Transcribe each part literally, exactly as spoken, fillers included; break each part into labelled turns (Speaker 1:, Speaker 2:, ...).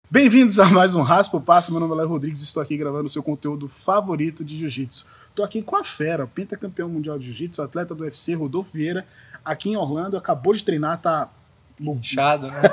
Speaker 1: Bem-vindos a mais um Raspa o Passo. Meu nome é Léo Rodrigues e estou aqui gravando o seu conteúdo favorito de Jiu-Jitsu. Estou aqui com a fera, pentacampeão mundial de Jiu-Jitsu, atleta do U F C, Rodolfo Vieira, aqui em Orlando, acabou de treinar, tá
Speaker 2: inchado, né?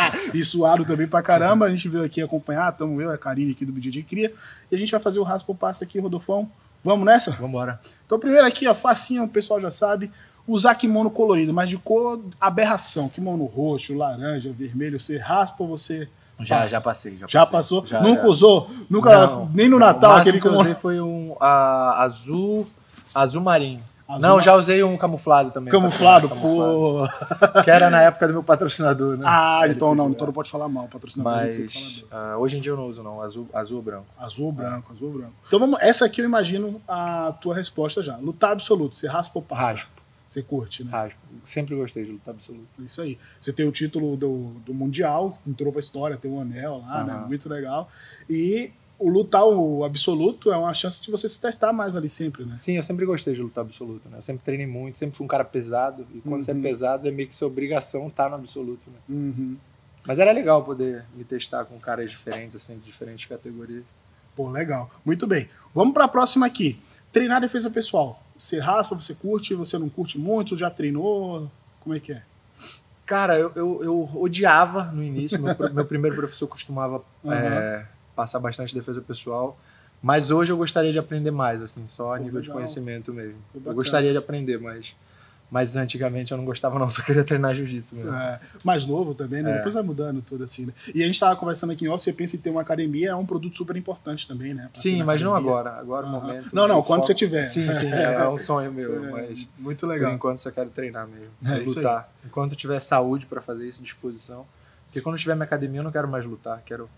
Speaker 1: e suado também pra caramba. A gente veio aqui acompanhar, estamos eu, a Karine aqui do B J J Cria, e a gente vai fazer o Raspa o Passo aqui, Rodolfão. Vamos nessa?
Speaker 2: Vamos embora.
Speaker 1: Então, primeiro aqui, ó, facinho, o pessoal já sabe, usar kimono colorido, mas de cor aberração, kimono roxo, laranja, vermelho, você raspa ou você...
Speaker 2: Já,
Speaker 1: passa?
Speaker 2: já passei. Já,
Speaker 1: já
Speaker 2: passei.
Speaker 1: passou?
Speaker 2: Já,
Speaker 1: Nunca
Speaker 2: já.
Speaker 1: usou? Nunca,
Speaker 2: não,
Speaker 1: nem no
Speaker 2: não,
Speaker 1: Natal,
Speaker 2: o
Speaker 1: aquele
Speaker 2: que eu
Speaker 1: kimono...
Speaker 2: usei foi um a, azul, azul marinho.
Speaker 1: Azul
Speaker 2: não,
Speaker 1: mar...
Speaker 2: já usei um camuflado também.
Speaker 1: Camuflado,
Speaker 2: camuflado.
Speaker 1: pô...
Speaker 2: Que era na época do meu patrocinador, né?
Speaker 1: Ah,
Speaker 2: Ele
Speaker 1: então não,
Speaker 2: pediu,
Speaker 1: então não pode falar mal, patrocinador.
Speaker 2: Mas uh, hoje em dia eu não uso não, azul, azul ou branco.
Speaker 1: Azul ou branco, azul ou branco. Então vamos, essa aqui eu imagino a tua resposta já. Lutar absoluto, você raspa ou passa?
Speaker 2: Raspo.
Speaker 1: Você curte, né?
Speaker 2: Raspo. Sempre gostei de lutar absoluto.
Speaker 1: Isso aí. Você tem o título do, do Mundial, entrou pra história, tem um anel lá,
Speaker 2: uhum.
Speaker 1: né? Muito legal. E o lutar o absoluto é uma chance de você se testar mais ali sempre, né?
Speaker 2: Sim, eu sempre gostei de lutar absoluto, né? Eu sempre treinei muito, sempre fui um cara pesado. E quando uhum. você é pesado, é meio que sua obrigação estar no absoluto, né?
Speaker 1: Uhum.
Speaker 2: Mas era legal poder me testar com caras diferentes, assim, de diferentes categorias.
Speaker 1: Pô, legal. Muito bem. Vamos pra próxima aqui. Treinar defesa pessoal. Você raspa, você curte, você não curte muito, já treinou? Como é que é?
Speaker 2: Cara, eu, eu, eu odiava no início. Meu, meu primeiro professor costumava uhum. é, passar bastante defesa pessoal. Mas hoje eu gostaria de aprender mais, assim, só a Pô, nível legal. de conhecimento mesmo. Eu gostaria de aprender, mas... Mas antigamente eu não gostava não, só queria treinar jiu-jitsu mesmo. É,
Speaker 1: mais novo também, né? É. Depois vai mudando tudo assim, né? E a gente tava conversando aqui em off, você pensa em ter uma academia, é um produto super importante também, né?
Speaker 2: Sim, mas não agora. Agora no
Speaker 1: uhum.
Speaker 2: momento...
Speaker 1: Não, não, quando
Speaker 2: foco...
Speaker 1: você tiver.
Speaker 2: Sim, sim, é um sonho meu,
Speaker 1: é,
Speaker 2: mas...
Speaker 1: Muito legal.
Speaker 2: Por enquanto só quero treinar mesmo,
Speaker 1: é,
Speaker 2: lutar. Enquanto eu tiver saúde para fazer isso, disposição. Porque quando eu tiver minha academia eu não quero mais lutar, quero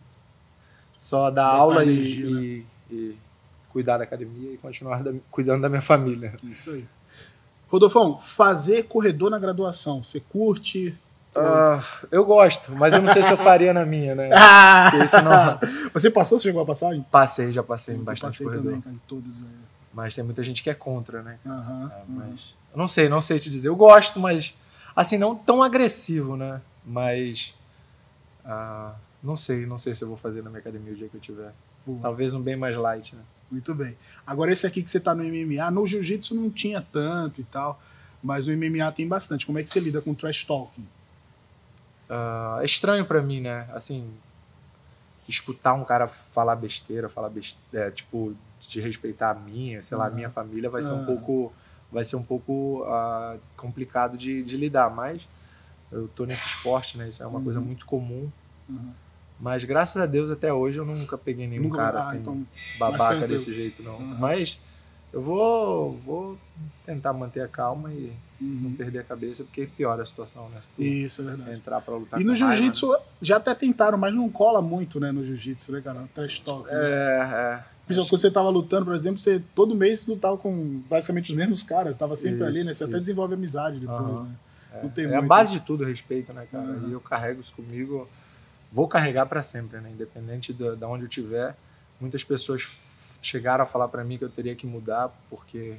Speaker 2: só dar Dá aula e, né? e, e cuidar da academia e continuar da, cuidando da minha família.
Speaker 1: Isso aí. Rodolfão, fazer corredor na graduação, você curte?
Speaker 2: Uh, eu gosto, mas eu não sei se eu faria na minha, né?
Speaker 1: Ah! Não... Você passou, você chegou a passar? Hein?
Speaker 2: Passei, já passei em
Speaker 1: eu
Speaker 2: bastante
Speaker 1: passei
Speaker 2: corredor.
Speaker 1: Também, cara, todos, né?
Speaker 2: Mas tem muita gente que é contra, né?
Speaker 1: Uhum,
Speaker 2: uh, mas
Speaker 1: uhum.
Speaker 2: Eu não sei, não sei te dizer. Eu gosto, mas assim, não tão agressivo, né? Mas uh, não sei, não sei se eu vou fazer na minha academia o dia que eu tiver. Uhum. Talvez um bem mais light, né?
Speaker 1: Muito bem. Agora esse aqui que você tá no M M A, no Jiu-Jitsu não tinha tanto e tal, mas no M M A tem bastante. Como é que você lida com o trash talking?
Speaker 2: Uh, é estranho pra mim, né? Assim, escutar um cara falar besteira, falar besteira, é, tipo, de respeitar a minha, sei uhum. lá, a minha família vai ser uhum. um pouco, vai ser um pouco uh, complicado de, de lidar, mas eu tô nesse esporte, né? Isso é uma uhum. coisa muito comum. Uhum. Mas graças a Deus até hoje eu nunca peguei nenhum nunca... cara ah, assim, então... babaca desse jeito, não. Uhum. Mas eu vou, vou tentar manter a calma e uhum. não perder a cabeça, porque piora a situação, né?
Speaker 1: Isso, é verdade.
Speaker 2: Entrar pra lutar
Speaker 1: e no jiu-jitsu, né? Já até tentaram, mas não cola muito, né, no jiu-jitsu, né, cara? Trash talk. Né?
Speaker 2: É, é.
Speaker 1: Quando você tava lutando, por exemplo, você todo mês lutava com basicamente os mesmos caras, tava sempre isso, ali, né? Você isso. até desenvolve amizade depois, uhum. né?
Speaker 2: É,
Speaker 1: não tem
Speaker 2: é
Speaker 1: muito...
Speaker 2: a base de tudo, respeito, né, cara?
Speaker 1: Uhum.
Speaker 2: E eu carrego isso comigo... Vou carregar para sempre, né? Independente de, de onde eu estiver. Muitas pessoas chegaram a falar para mim que eu teria que mudar porque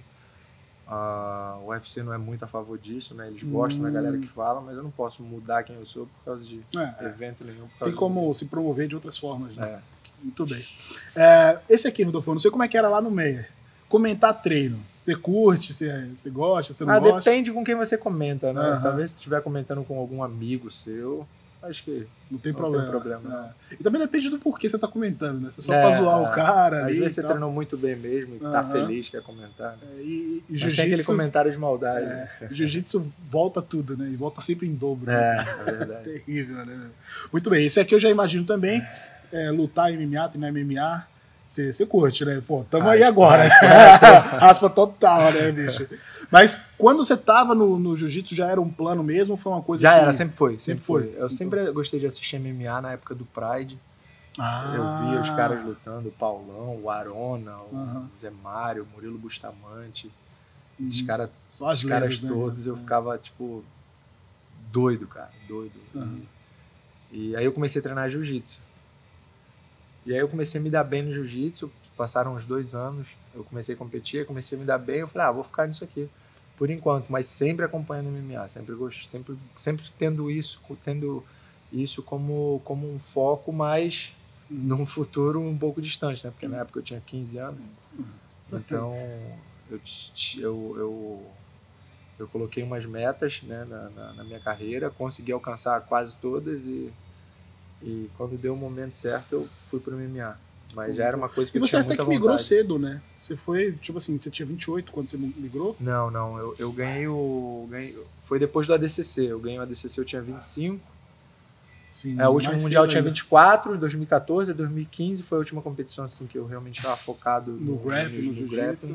Speaker 2: uh, o U F C não é muito a favor disso, né? Eles gostam hum. da galera que fala, mas eu não posso mudar quem eu sou por causa de é, evento nenhum.
Speaker 1: Tem como de... se promover de outras formas, né?
Speaker 2: É.
Speaker 1: Muito bem. É, esse aqui, Rodolfo, não sei como é que era lá no Meyer. Comentar treino. Você curte, você, você gosta, você não
Speaker 2: ah,
Speaker 1: gosta?
Speaker 2: Depende com quem você comenta, né?
Speaker 1: Uhum.
Speaker 2: Talvez se estiver comentando com algum amigo seu... Acho que
Speaker 1: não tem
Speaker 2: não
Speaker 1: problema.
Speaker 2: Tem problema
Speaker 1: é. E também depende do porquê você tá comentando, né? Você só
Speaker 2: é,
Speaker 1: pra zoar é. o cara
Speaker 2: Às
Speaker 1: ali.
Speaker 2: Às vezes você treinou muito bem mesmo e uhum. tá feliz, quer comentar. Né?
Speaker 1: É, e, e
Speaker 2: Mas tem aquele comentário de maldade.
Speaker 1: É,
Speaker 2: né?
Speaker 1: Jiu-jitsu volta tudo, né? E volta sempre em dobro.
Speaker 2: É,
Speaker 1: né?
Speaker 2: é verdade.
Speaker 1: Terrível, né? Muito bem. Esse aqui eu já imagino também. É, lutar M M A, treinar M M A. Você, você curte, né? Pô, tamo raspa, aí agora. Raspa, raspa total, né, bicho? Mas quando você tava no, no jiu-jitsu, já era um plano mesmo ou foi uma coisa
Speaker 2: Já
Speaker 1: que...
Speaker 2: era, sempre foi. Sempre, sempre foi. foi. Eu
Speaker 1: então...
Speaker 2: sempre gostei de assistir M M A na época do Pride.
Speaker 1: Ah.
Speaker 2: Eu via os caras lutando, o Paulão, o Arona, o
Speaker 1: uhum.
Speaker 2: Zé Mário, o Murilo Bustamante. Uhum. Esses, cara,
Speaker 1: Só
Speaker 2: esses caras
Speaker 1: né?
Speaker 2: todos, eu ficava, tipo, doido, cara. Doido.
Speaker 1: Uhum.
Speaker 2: E, e aí eu comecei a treinar jiu-jitsu. E aí eu comecei a me dar bem no jiu-jitsu, passaram uns dois anos, eu comecei a competir, comecei a me dar bem, eu falei, ah, vou ficar nisso aqui, por enquanto, mas sempre acompanhando o M M A, sempre gosto, sempre, sempre tendo isso, tendo isso como, como um foco, mas num futuro um pouco distante, né? Porque na época eu tinha quinze anos. Então, eu, eu, eu, eu coloquei umas metas, né, na, na, na minha carreira, consegui alcançar quase todas e, e quando deu o momento certo eu fui pro M M A. Mas já era uma coisa que eu tinha muita vontade.
Speaker 1: E você até que migrou cedo, né? Você foi, tipo assim, você tinha vinte e oito quando você migrou?
Speaker 2: Não, não. Eu, eu ganhei o... Ganhei, foi depois do A D C C. Eu ganhei o A D C C, eu tinha vinte e cinco. Sim, é, o último mundial eu tinha vinte e quatro, em dois mil e quatorze, dois mil e quinze foi a última competição assim, que eu realmente estava focado
Speaker 1: no, no grappling, no, no
Speaker 2: grappling.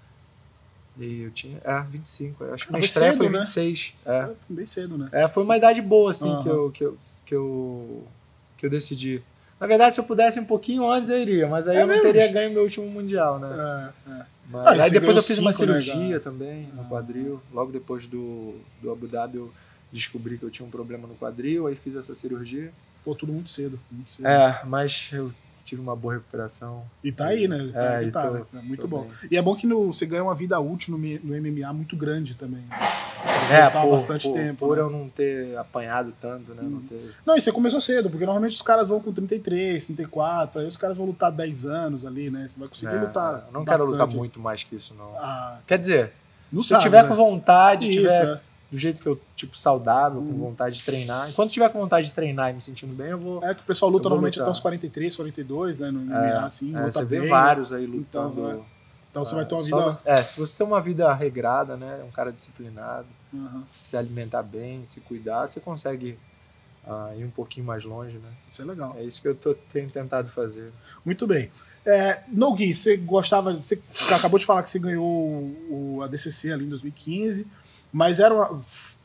Speaker 2: E eu tinha... É, vinte e cinco. Acho que a minha estreia cedo, foi vinte e seis. Né? É.
Speaker 1: Foi bem cedo, né?
Speaker 2: É, foi uma idade boa, assim, uhum. que, eu, que, eu, que, eu, que eu decidi. Na verdade, se eu pudesse um pouquinho antes, eu iria. Mas aí é eu não mesmo? teria ganho meu último mundial, né? É, é. Mas, ah, aí depois eu fiz cinco, uma cirurgia, né, também, no ah. quadril. Logo depois do, do Abu Dhabi, eu descobri que eu tinha um problema no quadril. Aí fiz essa cirurgia.
Speaker 1: Pô, tudo muito cedo. Muito cedo.
Speaker 2: É, mas eu tive uma boa recuperação.
Speaker 1: E tá aí, né? Tá,
Speaker 2: é,
Speaker 1: e tá,
Speaker 2: tô,
Speaker 1: né? É muito bom.
Speaker 2: Bem.
Speaker 1: E é bom que no, você ganha uma vida útil no, no M M A muito grande também. Né?
Speaker 2: É, por,
Speaker 1: bastante
Speaker 2: por,
Speaker 1: tempo,
Speaker 2: por
Speaker 1: né?
Speaker 2: eu não ter apanhado tanto, né? Hum. Não, ter...
Speaker 1: não, e você começou cedo, porque normalmente os caras vão com trinta e três, trinta e quatro, aí os caras vão lutar dez anos ali, né? Você vai conseguir
Speaker 2: é,
Speaker 1: lutar.
Speaker 2: Eu não
Speaker 1: bastante.
Speaker 2: quero lutar muito mais que isso, não.
Speaker 1: Ah,
Speaker 2: Quer dizer, se
Speaker 1: sabe,
Speaker 2: eu tiver
Speaker 1: né?
Speaker 2: com vontade,
Speaker 1: isso,
Speaker 2: tiver
Speaker 1: é.
Speaker 2: do jeito que eu, tipo, saudável, hum. com vontade de treinar. Enquanto tiver com vontade de treinar e me sentindo bem, eu vou.
Speaker 1: É que o pessoal luta normalmente
Speaker 2: lutar.
Speaker 1: até uns quarenta e três, quarenta e dois, né? No M M A,
Speaker 2: é,
Speaker 1: assim.
Speaker 2: É,
Speaker 1: luta
Speaker 2: você
Speaker 1: bem,
Speaker 2: vê vários
Speaker 1: né?
Speaker 2: aí lutando.
Speaker 1: Então, é. então você vai ter uma
Speaker 2: Só
Speaker 1: vida.
Speaker 2: Você, é, se você tem uma vida regrada, né? Um cara disciplinado,
Speaker 1: uhum.
Speaker 2: se alimentar bem, se cuidar, você consegue uh, ir um pouquinho mais longe, né?
Speaker 1: Isso é legal.
Speaker 2: É isso que eu tô, tenho tentado fazer.
Speaker 1: Muito bem. É, no Gui, você gostava. Você acabou de falar que você ganhou o A D C C ali em dois mil e quinze, mas era uma,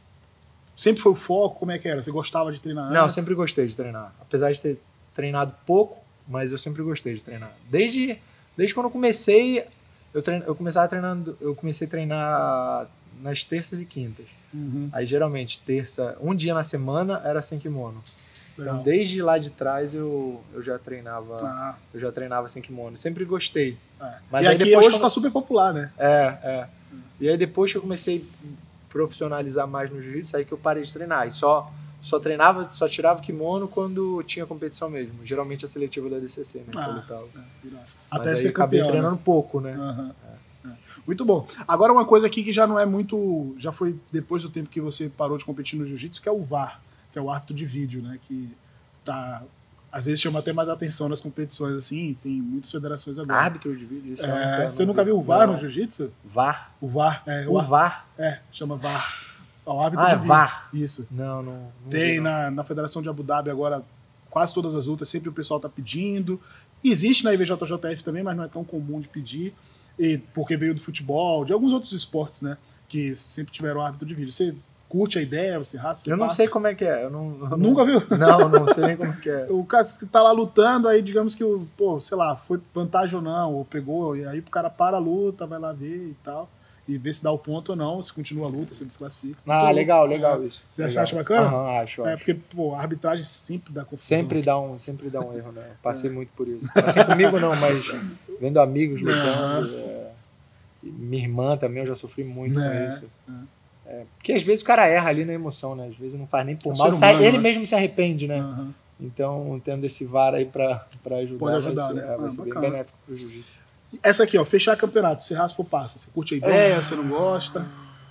Speaker 1: sempre foi o foco? Como é que era? Você gostava de treinar antes?
Speaker 2: Não, eu sempre gostei de treinar. Apesar de ter treinado pouco, mas eu sempre gostei de treinar. Desde, desde quando eu comecei, eu, treino, eu começava treinando, eu comecei a treinar nas terças e quintas.
Speaker 1: Uhum.
Speaker 2: Aí geralmente terça, um dia na semana era sem kimono.
Speaker 1: Legal.
Speaker 2: Então desde lá de trás eu, eu já treinava,
Speaker 1: ah.
Speaker 2: eu já treinava sem kimono. Sempre gostei.
Speaker 1: É.
Speaker 2: Mas
Speaker 1: e
Speaker 2: aí
Speaker 1: aqui
Speaker 2: depois
Speaker 1: hoje
Speaker 2: quando...
Speaker 1: tá super popular, né?
Speaker 2: É, é. Hum. E aí depois que eu comecei a profissionalizar mais no jiu-jitsu, aí que eu parei de treinar. E só só treinava, só tirava o kimono quando tinha competição mesmo. Geralmente a seletiva da A D C C, né?
Speaker 1: Ah,
Speaker 2: que eu lutava.
Speaker 1: É,
Speaker 2: Mas
Speaker 1: até
Speaker 2: aí
Speaker 1: ser
Speaker 2: acabei
Speaker 1: campeão,
Speaker 2: treinando
Speaker 1: né?
Speaker 2: pouco, né?
Speaker 1: Uhum. É. É. Muito bom. Agora uma coisa aqui que já não é muito... Já foi depois do tempo que você parou de competir no jiu-jitsu, que é o V A R, que é o árbitro de vídeo, né? Que tá... Às vezes chama até mais atenção nas competições, assim, tem muitas federações agora.
Speaker 2: Árbitro de vídeo? Isso
Speaker 1: é,
Speaker 2: nunca,
Speaker 1: você nunca viu o V A R não. no jiu-jitsu?
Speaker 2: V A R?
Speaker 1: O V A R. É,
Speaker 2: o, o V A R?
Speaker 1: É, chama V A R. É o árbitro
Speaker 2: ah,
Speaker 1: de
Speaker 2: é
Speaker 1: vídeo.
Speaker 2: V A R?
Speaker 1: Isso.
Speaker 2: Não, não. não
Speaker 1: tem
Speaker 2: vi, não.
Speaker 1: Na, na Federação de Abu Dhabi agora, quase todas as lutas, sempre o pessoal tá pedindo. Existe na I B J J F também, mas não é tão comum de pedir, e, porque veio do futebol, de alguns outros esportes, né, que sempre tiveram árbitro de vídeo. Você curte a ideia, você raça, você
Speaker 2: Eu não
Speaker 1: passa.
Speaker 2: sei como é que é. Eu não, eu
Speaker 1: Nunca
Speaker 2: não,
Speaker 1: viu?
Speaker 2: Não, não sei nem como que é.
Speaker 1: O cara tá lá lutando, aí digamos que, pô, sei lá, foi vantagem ou não, ou pegou, e aí o cara para a luta, vai lá ver e tal, e ver se dá o ponto ou não, se continua a luta, se desclassifica.
Speaker 2: Ah,
Speaker 1: Muito
Speaker 2: legal,
Speaker 1: louco.
Speaker 2: legal
Speaker 1: é.
Speaker 2: isso.
Speaker 1: Você
Speaker 2: legal.
Speaker 1: acha bacana?
Speaker 2: Aham, uhum, acho,
Speaker 1: É,
Speaker 2: acho.
Speaker 1: porque, pô, a arbitragem sempre dá confusão.
Speaker 2: Sempre dá um, sempre dá um erro, né? Passei é. muito por isso. Assim comigo não, mas vendo amigos lutando, uhum. é, minha irmã também, eu já sofri muito é, com isso. É. É, porque às vezes o cara erra ali na emoção, né? Às vezes não faz nem por
Speaker 1: é
Speaker 2: mal,
Speaker 1: humano,
Speaker 2: sai, ele
Speaker 1: né?
Speaker 2: mesmo se arrepende, né?
Speaker 1: Uhum.
Speaker 2: Então, tendo esse V A R aí pra, pra ajudar,
Speaker 1: Pode ajudar,
Speaker 2: vai ser,
Speaker 1: né?
Speaker 2: é, vai
Speaker 1: ah,
Speaker 2: ser
Speaker 1: bacana.
Speaker 2: bem benéfico pro jiu-jitsu.
Speaker 1: Essa aqui, ó, fechar campeonato, você raspa ou passa? Você curte a ideia,
Speaker 2: é.
Speaker 1: você não gosta?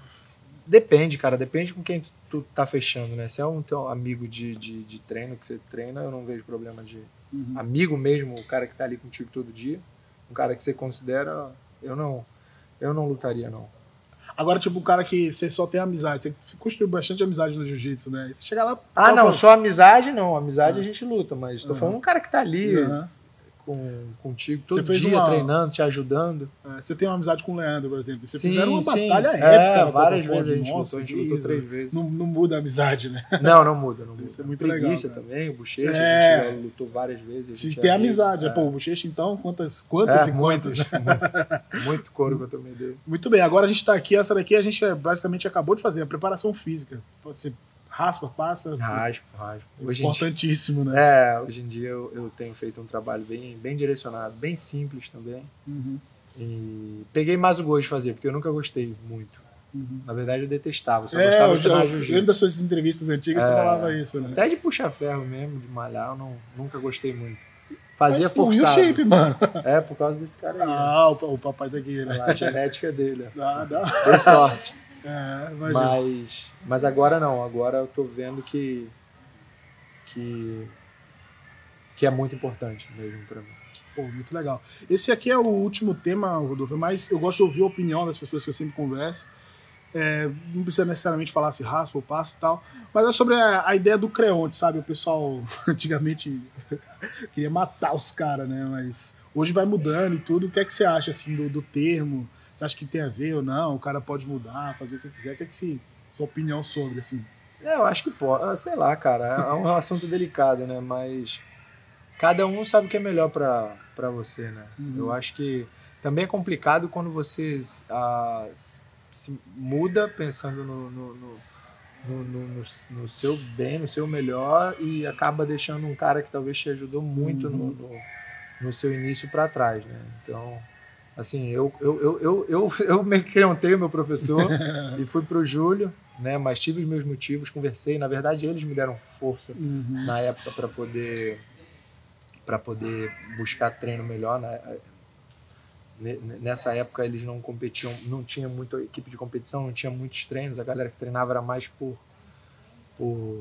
Speaker 2: Depende, cara, depende com quem tu, tu tá fechando, né? Se é um teu amigo de, de, de treino que você treina, eu não vejo problema de... Uhum. Amigo mesmo, o cara que tá ali contigo todo dia, um cara que você considera, eu não, eu não lutaria, não.
Speaker 1: Agora, tipo, o cara que você só tem amizade, você construiu bastante amizade no jiu-jitsu, né? Você chega lá...
Speaker 2: Ah, não, só amizade não, amizade ah. a gente luta, mas tô
Speaker 1: uhum.
Speaker 2: falando um cara que tá ali
Speaker 1: uhum.
Speaker 2: com, contigo todo
Speaker 1: você
Speaker 2: dia,
Speaker 1: uma...
Speaker 2: treinando, te ajudando.
Speaker 1: É, você tem uma amizade com o Leandro, por exemplo. Vocês
Speaker 2: sim,
Speaker 1: fizeram uma
Speaker 2: sim.
Speaker 1: batalha épica.
Speaker 2: É,
Speaker 1: né,
Speaker 2: várias
Speaker 1: Copa
Speaker 2: vezes a gente
Speaker 1: Nossa,
Speaker 2: lutou, a gente lutou três vezes.
Speaker 1: Não, não muda a amizade, né?
Speaker 2: Não, não muda, não muda.
Speaker 1: Isso é muito
Speaker 2: Preguiça
Speaker 1: legal.
Speaker 2: também, o Bochecha,
Speaker 1: é.
Speaker 2: a gente lutou várias vezes.
Speaker 1: Se tem amizade,
Speaker 2: é.
Speaker 1: Pô, o Bochecha, então, quantas, quantas
Speaker 2: é,
Speaker 1: e quantas?
Speaker 2: Muito, muito couro que eu tomei dele.
Speaker 1: Muito bem, agora a gente tá aqui, essa daqui a gente basicamente acabou de fazer, a preparação física. Você raspa, passa...
Speaker 2: Raspo, raspo.
Speaker 1: Hoje importantíssimo,
Speaker 2: dia,
Speaker 1: né?
Speaker 2: É, hoje em dia eu, eu tenho feito um trabalho bem, bem direcionado, bem simples também.
Speaker 1: Uhum.
Speaker 2: E peguei mais o gosto de fazer, porque eu nunca gostei muito. Uhum. Na verdade, eu detestava. Eu só
Speaker 1: é,
Speaker 2: gostava
Speaker 1: eu,
Speaker 2: de treinar
Speaker 1: eu
Speaker 2: jiu-jitsu.
Speaker 1: lembro das suas entrevistas antigas, é, você falava isso, né?
Speaker 2: Até de puxar ferro mesmo, de malhar, eu não, nunca gostei muito. Fazia
Speaker 1: Mas, pô,
Speaker 2: forçado.
Speaker 1: E o shape, mano?
Speaker 2: É, por causa desse cara aí.
Speaker 1: Ah, o, o papai tá aqui, né?
Speaker 2: A genética dele.
Speaker 1: Dá, dá.
Speaker 2: Deu sorte.
Speaker 1: É,
Speaker 2: mas, mas agora não. Agora eu tô vendo que, que, que é muito importante mesmo pra mim.
Speaker 1: Pô, muito legal. Esse aqui é o último tema, Rodolfo, mas eu gosto de ouvir a opinião das pessoas que eu sempre converso. É, não precisa necessariamente falar se raspa ou passa e tal, mas é sobre a, a ideia do creonte, sabe? O pessoal antigamente queria matar os caras, né? Mas hoje vai mudando e tudo. O que é que você acha assim, do, do termo? Você acha que tem a ver ou não? O cara pode mudar, fazer o que quiser. O que é que você, sua opinião sobre, assim?
Speaker 2: É, eu acho que pode. Sei lá, cara. É um assunto delicado, né? Mas cada um sabe o que é melhor pra, pra você, né? Uhum. Eu acho que também é complicado quando você ah, se muda pensando no, no, no, no, no, no seu bem, no seu melhor, e acaba deixando um cara que talvez te ajudou muito uhum. no, no, no seu início para trás, né? Então, assim, eu, eu, eu, eu, eu, eu meio que creontei o meu professor e fui pro Júlio, né? Mas tive os meus motivos, conversei. Na verdade, eles me deram força uhum. na época para poder, para poder buscar treino melhor, né? Nessa época eles não competiam, não tinha muita equipe de competição, não tinha muitos treinos, a galera que treinava era mais por por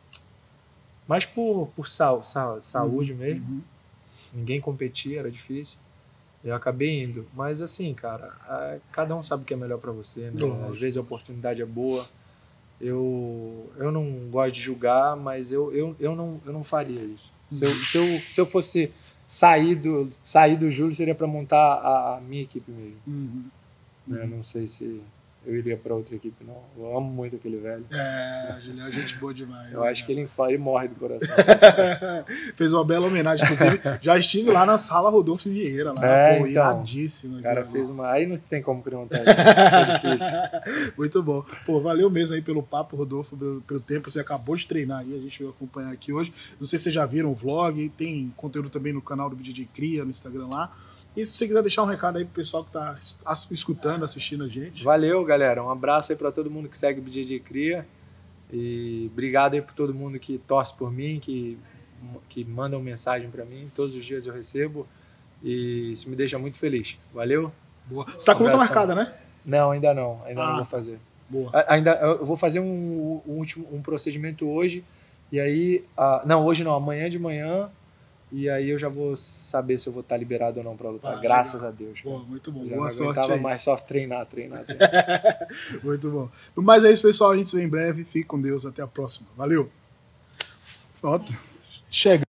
Speaker 2: mais por, por sal, sal, saúde uhum, mesmo. Uhum. Ninguém competia, era difícil. Eu acabei indo, mas assim, cara, cada um sabe o que é melhor para você, né? Nossa. Às vezes a oportunidade é boa. Eu eu não gosto de julgar, mas eu eu, eu não eu não faria isso. Uhum. Se eu, se eu se eu fosse sair do, sair do Júlio seria para montar a, a minha equipe mesmo. Uhum. Né? Não sei se eu iria para outra equipe, não. Eu amo muito aquele velho.
Speaker 1: É, o Julião é gente boa demais.
Speaker 2: Eu né? acho que ele, ele morre do coração.
Speaker 1: Fez uma bela homenagem. Inclusive, já estive lá na sala Rodolfo Vieira, lá,
Speaker 2: é,
Speaker 1: pô,
Speaker 2: então,
Speaker 1: iradíssimo.
Speaker 2: O cara fez uma... Aí não tem como criar um técnico. É difícil.
Speaker 1: Muito bom. Pô, valeu mesmo aí pelo papo, Rodolfo, pelo, pelo tempo. Você acabou de treinar aí, a gente veio acompanhar aqui hoje. Não sei se vocês já viram o vlog, tem conteúdo também no canal do B J J Cria, no Instagram lá. E se você quiser deixar um recado aí pro pessoal que tá escutando, assistindo a gente.
Speaker 2: Valeu, galera. Um abraço aí para todo mundo que segue o B J J Cria. E obrigado aí por todo mundo que torce por mim, que, que mandam mensagem para mim. Todos os dias eu recebo. E isso me deixa muito feliz. Valeu?
Speaker 1: Boa. Você tá com luta marcada, né?
Speaker 2: Não, ainda não. Ainda ah, não vou fazer.
Speaker 1: Boa.
Speaker 2: Ainda, eu vou fazer um, um, último, um procedimento hoje. E aí... Uh, não, hoje não. Amanhã de manhã... E aí eu já vou saber se eu vou estar liberado ou não para lutar. Ah, graças legal. a Deus.
Speaker 1: Boa, muito bom.
Speaker 2: Eu já
Speaker 1: Boa
Speaker 2: não
Speaker 1: sorte
Speaker 2: aguentava
Speaker 1: aí.
Speaker 2: mais só treinar, treinar, treinar.
Speaker 1: Muito bom. Mas é isso, pessoal. A gente se vê em breve. Fique com Deus. Até a próxima. Valeu. Pronto. Chega.